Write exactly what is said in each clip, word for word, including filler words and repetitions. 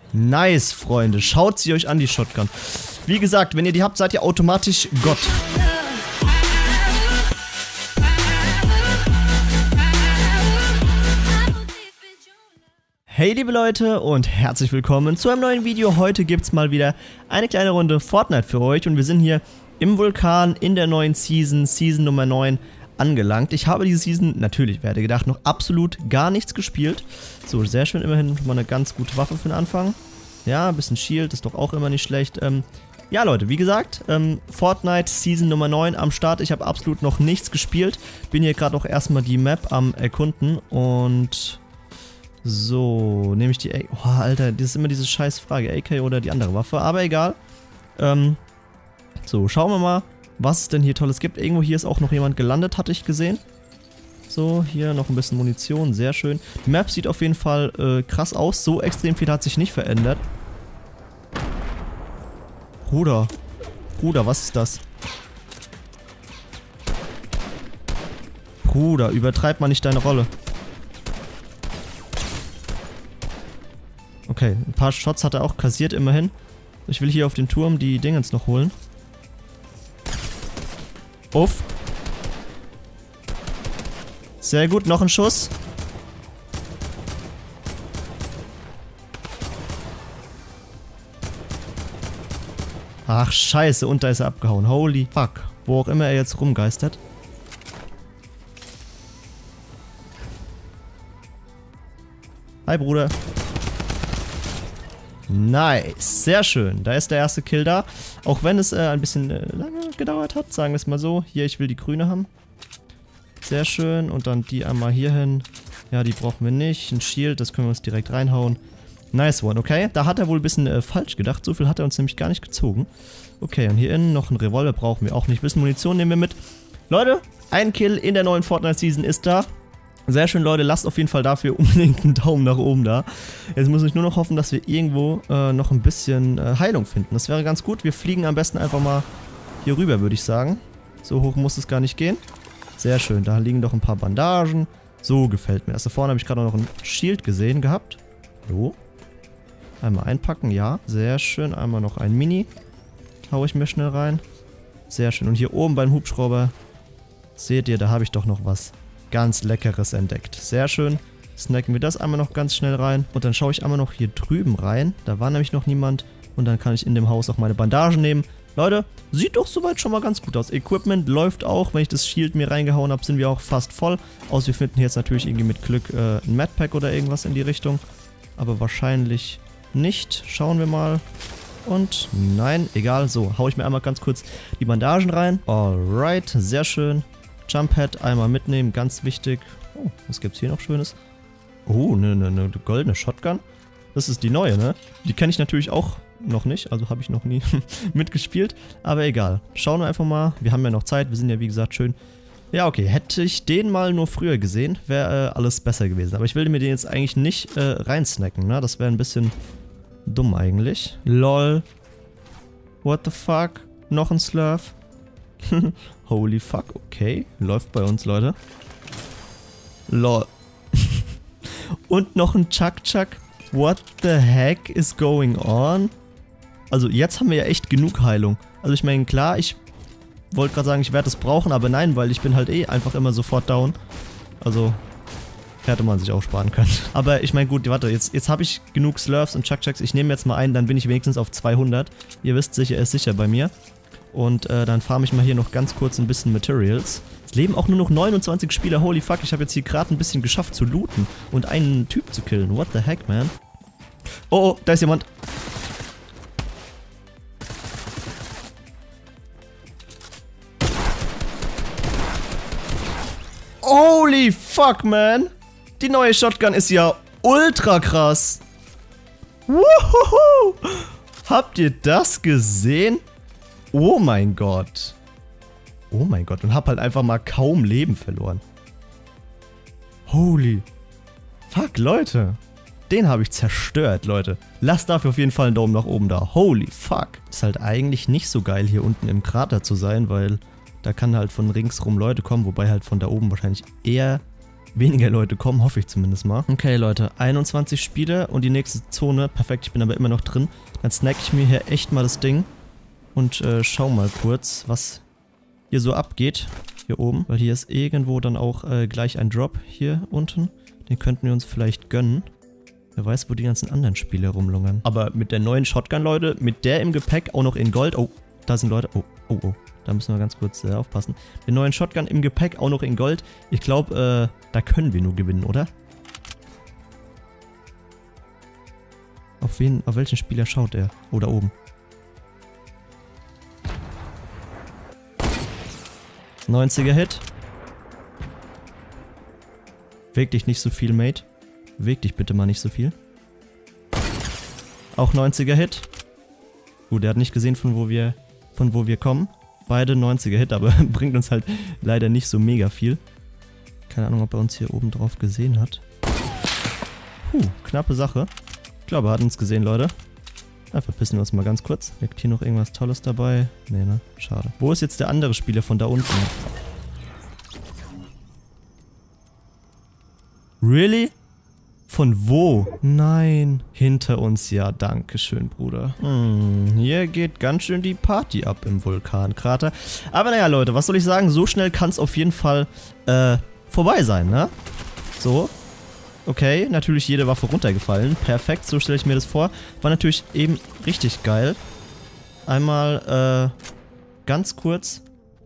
Nice, Freunde. Schaut sie euch an, die Shotgun. Wie gesagt, wenn ihr die habt, seid ihr automatisch Gott. Hey liebe Leute und herzlich willkommen zu einem neuen Video. Heute gibt es mal wieder eine kleine Runde Fortnite für euch und wir sind hier im Vulkan in der neuen Season, Season Nummer neun angelangt. Ich habe diese Season, natürlich, wer hätte gedacht, noch absolut gar nichts gespielt. So, sehr schön, immerhin schon mal eine ganz gute Waffe für den Anfang. Ja, ein bisschen Shield ist doch auch immer nicht schlecht. Ähm, ja Leute, wie gesagt, ähm, Fortnite Season Nummer neun am Start. Ich habe absolut noch nichts gespielt. Bin hier gerade auch erstmal die Map am Erkunden und... So, nehme ich die A K. Oh, Alter, das ist immer diese scheiß Frage, A K oder die andere Waffe, aber egal. Ähm, so, schauen wir mal, was es denn hier Tolles gibt. Irgendwo hier ist auch noch jemand gelandet, hatte ich gesehen. So, hier noch ein bisschen Munition, sehr schön. Die Map sieht auf jeden Fall äh, krass aus, so extrem viel hat sich nicht verändert. Bruder, Bruder, was ist das? Bruder, übertreib mal nicht deine Rolle. Okay, ein paar Shots hat er auch kassiert, immerhin. Ich will hier auf den Turm die Dingens noch holen. Uff. Sehr gut, noch ein Schuss. Ach, scheiße, und da ist er abgehauen. Holy fuck. Wo auch immer er jetzt rumgeistert. Hi, Bruder. Nice, sehr schön. Da ist der erste Kill da. Auch wenn es äh, ein bisschen äh, lange gedauert hat, sagen wir es mal so. Hier, ich will die grüne haben. Sehr schön. Und dann die einmal hier hin. Ja, die brauchen wir nicht. Ein Shield, das können wir uns direkt reinhauen. Nice one, okay. Da hat er wohl ein bisschen äh, falsch gedacht. So viel hat er uns nämlich gar nicht gezogen. Okay, und hier innen noch ein Revolver brauchen wir auch nicht. Ein bisschen Munition nehmen wir mit. Leute, ein Kill in der neuen Fortnite-Season ist da. Sehr schön, Leute, lasst auf jeden Fall dafür unbedingt einen Daumen nach oben da. Jetzt muss ich nur noch hoffen, dass wir irgendwo äh, noch ein bisschen äh, Heilung finden. Das wäre ganz gut. Wir fliegen am besten einfach mal hier rüber, würde ich sagen. So hoch muss es gar nicht gehen. Sehr schön, da liegen doch ein paar Bandagen. So gefällt mir das. Da vorne habe ich gerade noch ein Shield gesehen gehabt. So. Einmal einpacken, ja. Sehr schön. Einmal noch ein Mini. Hau ich mir schnell rein. Sehr schön. Und hier oben beim Hubschrauber, seht ihr, da habe ich doch noch was ganz Leckeres entdeckt. Sehr schön. Snacken wir das einmal noch ganz schnell rein. Und dann schaue ich einmal noch hier drüben rein. Da war nämlich noch niemand. Und dann kann ich in dem Haus auch meine Bandagen nehmen. Leute, sieht doch soweit schon mal ganz gut aus. Equipment läuft auch. Wenn ich das Shield mir reingehauen habe, sind wir auch fast voll. Außer wir finden jetzt natürlich irgendwie mit Glück äh, ein Medpack oder irgendwas in die Richtung. Aber wahrscheinlich nicht. Schauen wir mal. Und nein, egal. So, haue ich mir einmal ganz kurz die Bandagen rein. Alright, sehr schön. Jump Pad einmal mitnehmen, ganz wichtig. Oh, was gibt's hier noch Schönes? Oh, eine ne, ne goldene Shotgun. Das ist die neue, ne? Die kenne ich natürlich auch noch nicht, also habe ich noch nie mitgespielt. Aber egal. Schauen wir einfach mal. Wir haben ja noch Zeit, wir sind ja wie gesagt schön. Ja, okay, hätte ich den mal nur früher gesehen, wäre äh, alles besser gewesen. Aber ich will mir den jetzt eigentlich nicht äh, reinsnacken, ne? Das wäre ein bisschen dumm eigentlich. Lol. What the fuck? Noch ein Slurf. Holy fuck, okay. Läuft bei uns, Leute. Lol. Und noch ein Chuck Chuck. What the heck is going on? Also jetzt haben wir ja echt genug Heilung. Also ich meine, klar, ich wollte gerade sagen, ich werde es brauchen, aber nein, weil ich bin halt eh einfach immer sofort down. Also hätte man sich auch sparen können. Aber ich meine, gut, warte, jetzt, jetzt habe ich genug Slurfs und Chuck Chucks. Ich nehme jetzt mal einen, dann bin ich wenigstens auf zweihundert. Ihr wisst sicher, er ist sicher bei mir. Und äh, dann farme ich mal hier noch ganz kurz ein bisschen Materials. Es leben auch nur noch neunundzwanzig Spieler. Holy fuck, ich habe jetzt hier gerade ein bisschen geschafft zu looten und einen Typ zu killen. What the heck, man? Oh, oh, da ist jemand. Holy fuck, man. Die neue Shotgun ist ja ultra krass. Wuhuhu. Habt ihr das gesehen? Oh mein Gott. Oh mein Gott. Und hab halt einfach mal kaum Leben verloren. Holy. Fuck, Leute. Den habe ich zerstört, Leute. Lasst dafür auf jeden Fall einen Daumen nach oben da. Holy fuck. Ist halt eigentlich nicht so geil, hier unten im Krater zu sein, weil da kann halt von ringsrum Leute kommen, wobei halt von da oben wahrscheinlich eher weniger Leute kommen, hoffe ich zumindest mal. Okay, Leute, einundzwanzig Spiele und die nächste Zone. Perfekt, ich bin aber immer noch drin. Dann snack ich mir hier echt mal das Ding und äh, schau mal kurz, was hier so abgeht. Hier oben, weil hier ist irgendwo dann auch äh, gleich ein Drop hier unten. Den könnten wir uns vielleicht gönnen. Wer weiß, wo die ganzen anderen Spiele rumlungern. Aber mit der neuen Shotgun, Leute, mit der im Gepäck auch noch in Gold. Oh, da sind Leute. Oh, oh, oh. Da müssen wir ganz kurz äh, aufpassen. Den neuen Shotgun im Gepäck, auch noch in Gold. Ich glaube, äh, da können wir nur gewinnen, oder? Auf wen, auf welchen Spieler schaut er? Oh, da oben. neunziger Hit. Weg dich nicht so viel, Mate. Weg dich bitte mal nicht so viel. Auch neunziger Hit. Gut, er hat nicht gesehen, von wo wir, von wo wir kommen. Beide neunziger Hit, aber bringt uns halt leider nicht so mega viel. Keine Ahnung, ob er uns hier oben drauf gesehen hat. Puh, knappe Sache. Ich glaube, er hat uns gesehen, Leute. Na, verpissen wir uns mal ganz kurz. Liegt hier noch irgendwas Tolles dabei? Nee, ne? Schade. Wo ist jetzt der andere Spieler von da unten? Really? Von wo? Nein. Hinter uns, ja. Dankeschön, Bruder. Hm, hier geht ganz schön die Party ab im Vulkankrater. Aber naja, Leute, was soll ich sagen? So schnell kann es auf jeden Fall äh, vorbei sein, ne? So. Okay, natürlich jede Waffe runtergefallen. Perfekt, so stelle ich mir das vor. War natürlich eben richtig geil. Einmal äh, ganz kurz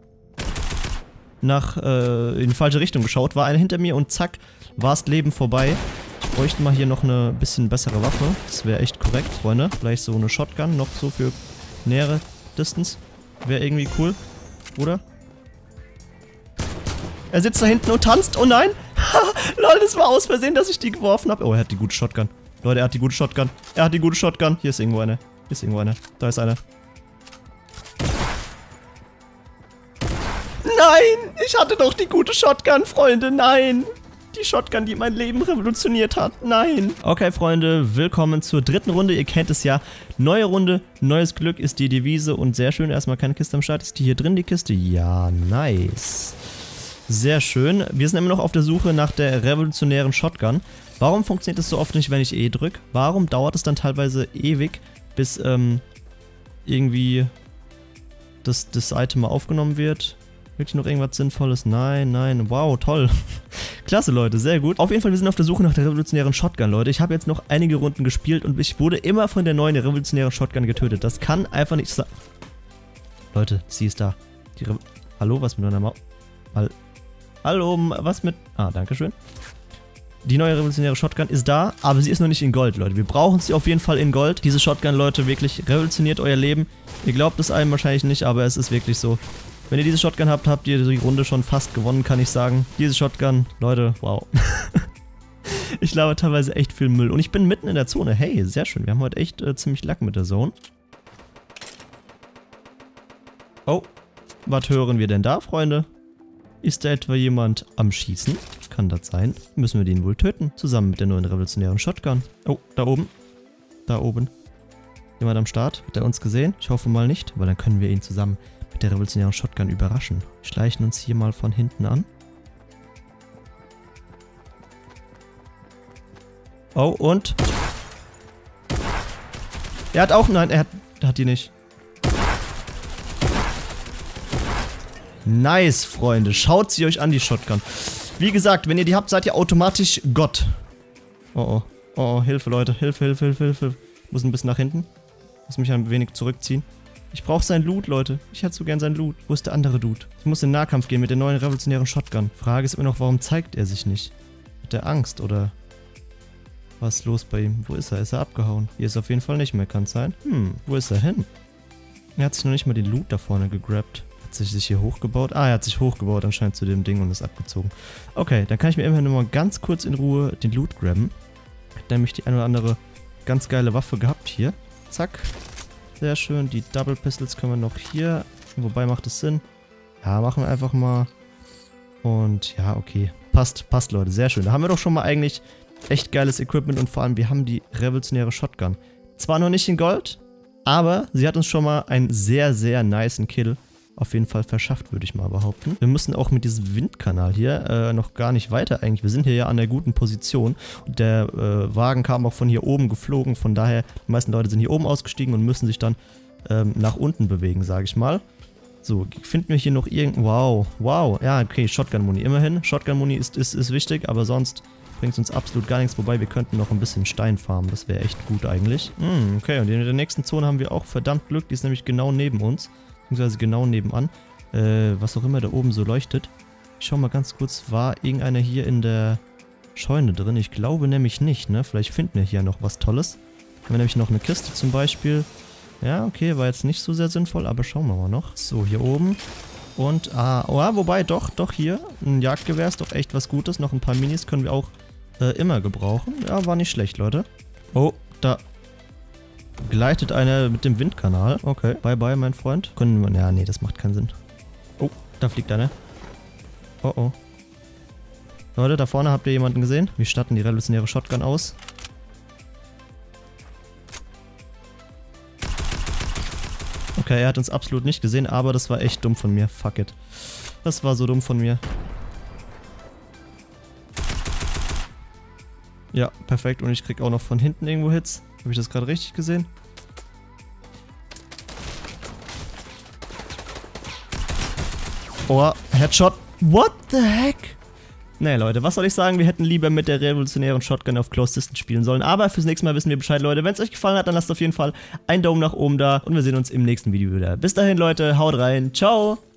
nach äh, in die falsche Richtung geschaut. War einer hinter mir und zack, war das Leben vorbei. Ich bräuchte mal hier noch eine bisschen bessere Waffe. Das wäre echt korrekt, Freunde. Vielleicht so eine Shotgun, noch so für nähere Distance. Wäre irgendwie cool, oder? Er sitzt da hinten und tanzt. Oh nein! Lol, das war aus Versehen, dass ich die geworfen habe. Oh, er hat die gute Shotgun. Leute, er hat die gute Shotgun. Er hat die gute Shotgun. Hier ist irgendwo eine. Hier ist irgendwo eine. Da ist eine. Nein! Ich hatte doch die gute Shotgun, Freunde. Nein! Die Shotgun, die mein Leben revolutioniert hat. Nein! Okay, Freunde, willkommen zur dritten Runde. Ihr kennt es ja. Neue Runde, neues Glück ist die Devise. Und sehr schön, erstmal keine Kiste am Start. Ist die hier drin, die Kiste? Ja, nice. Sehr schön. Wir sind immer noch auf der Suche nach der revolutionären Shotgun. Warum funktioniert das so oft nicht, wenn ich E drücke? Warum dauert es dann teilweise ewig, bis ähm, irgendwie das, das Item mal aufgenommen wird? Wirklich noch irgendwas Sinnvolles? Nein, nein. Wow, toll. Klasse, Leute. Sehr gut. Auf jeden Fall, wir sind auf der Suche nach der revolutionären Shotgun, Leute. Ich habe jetzt noch einige Runden gespielt und ich wurde immer von der neuen revolutionären Shotgun getötet. Das kann einfach nicht sein. Leute, sie ist da. Die Re Hallo, was mit meiner Maus? Mal Hallo, was mit... Ah, dankeschön. Die neue revolutionäre Shotgun ist da, aber sie ist noch nicht in Gold, Leute. Wir brauchen sie auf jeden Fall in Gold. Diese Shotgun, Leute, wirklich revolutioniert euer Leben. Ihr glaubt es einem wahrscheinlich nicht, aber es ist wirklich so. Wenn ihr diese Shotgun habt, habt ihr die Runde schon fast gewonnen, kann ich sagen. Diese Shotgun, Leute, wow. Ich laber teilweise echt viel Müll. Und ich bin mitten in der Zone. Hey, sehr schön. Wir haben heute echt äh, ziemlich Lack mit der Zone. Oh, was hören wir denn da, Freunde? Ist da etwa jemand am Schießen? Kann das sein? Müssen wir den wohl töten? Zusammen mit der neuen revolutionären Shotgun. Oh, da oben. Da oben. Jemand am Start? Hat er uns gesehen? Ich hoffe mal nicht, weil dann können wir ihn zusammen mit der revolutionären Shotgun überraschen. Schleichen uns hier mal von hinten an. Oh, und? Er hat auch... Nein, er hat, er hat die nicht. Nice, Freunde. Schaut sie euch an, die Shotgun. Wie gesagt, wenn ihr die habt, seid ihr automatisch Gott. Oh, oh. Oh, oh, Hilfe, Leute. Hilfe, Hilfe, Hilfe, Hilfe. Ich muss ein bisschen nach hinten. Muss mich ein wenig zurückziehen. Ich brauche sein Loot, Leute. Ich hätte so gern sein Loot. Wo ist der andere Dude? Ich muss in den Nahkampf gehen mit der neuen revolutionären Shotgun. Frage ist immer noch, warum zeigt er sich nicht? Hat er Angst, oder? Was ist los bei ihm? Wo ist er? Ist er abgehauen? Hier ist er auf jeden Fall nicht mehr, kann es sein? Hm, wo ist er hin? Er hat sich noch nicht mal den Loot da vorne gegrabt. Hat sich sich hier hochgebaut? Ah, er hat sich hochgebaut anscheinend zu dem Ding und ist abgezogen. Okay, dann kann ich mir immerhin nur mal ganz kurz in Ruhe den Loot grabben. Hat nämlich die eine oder andere ganz geile Waffe gehabt hier. Zack. Sehr schön. Die Double Pistols können wir noch hier. Wobei macht es Sinn. Ja, machen wir einfach mal. Und ja, okay. Passt, passt, Leute. Sehr schön. Da haben wir doch schon mal eigentlich echt geiles Equipment und vor allem wir haben die revolutionäre Shotgun. Zwar noch nicht in Gold, aber sie hat uns schon mal einen sehr, sehr nicen Kill auf jeden Fall verschafft, würde ich mal behaupten. Wir müssen auch mit diesem Windkanal hier äh, noch gar nicht weiter eigentlich. Wir sind hier ja an der guten Position. Und der äh, Wagen kam auch von hier oben geflogen. Von daher, die meisten Leute sind hier oben ausgestiegen und müssen sich dann ähm, nach unten bewegen, sage ich mal. So, finden wir hier noch irgend... Wow, wow. Ja, okay, Shotgun-Muni immerhin. Shotgun-Muni ist, ist, ist wichtig, aber sonst bringt es uns absolut gar nichts. Wobei, wir könnten noch ein bisschen Stein farmen. Das wäre echt gut eigentlich. Hm, okay, und in der nächsten Zone haben wir auch verdammt Glück. Die ist nämlich genau neben uns. Beziehungsweise genau nebenan. Äh, was auch immer da oben so leuchtet. Ich schau mal ganz kurz, war irgendeiner hier in der Scheune drin? Ich glaube nämlich nicht, ne? Vielleicht finden wir hier noch was Tolles. Haben wir nämlich noch eine Kiste zum Beispiel. Ja, okay, war jetzt nicht so sehr sinnvoll, aber schauen wir mal noch. So, hier oben. Und, ah, oh, wobei, doch, doch hier. Ein Jagdgewehr ist doch echt was Gutes. Noch ein paar Minis können wir auch äh, immer gebrauchen. Ja, war nicht schlecht, Leute. Oh, da gleitet einer mit dem Windkanal. Okay, bye bye, mein Freund. Können wir... Ja, nee, das macht keinen Sinn. Oh, da fliegt einer. Oh, oh. Leute, da vorne habt ihr jemanden gesehen? Wir starten die revolutionäre Shotgun aus. Okay, er hat uns absolut nicht gesehen, aber das war echt dumm von mir. Fuck it. Das war so dumm von mir. Ja, perfekt. Und ich krieg auch noch von hinten irgendwo Hits. Habe ich das gerade richtig gesehen? Oh, Headshot. What the heck? Nee, Leute, was soll ich sagen? Wir hätten lieber mit der revolutionären Shotgun auf Close Distance spielen sollen. Aber fürs nächste Mal wissen wir Bescheid, Leute. Wenn es euch gefallen hat, dann lasst auf jeden Fall einen Daumen nach oben da. Und wir sehen uns im nächsten Video wieder. Bis dahin, Leute. Haut rein. Ciao.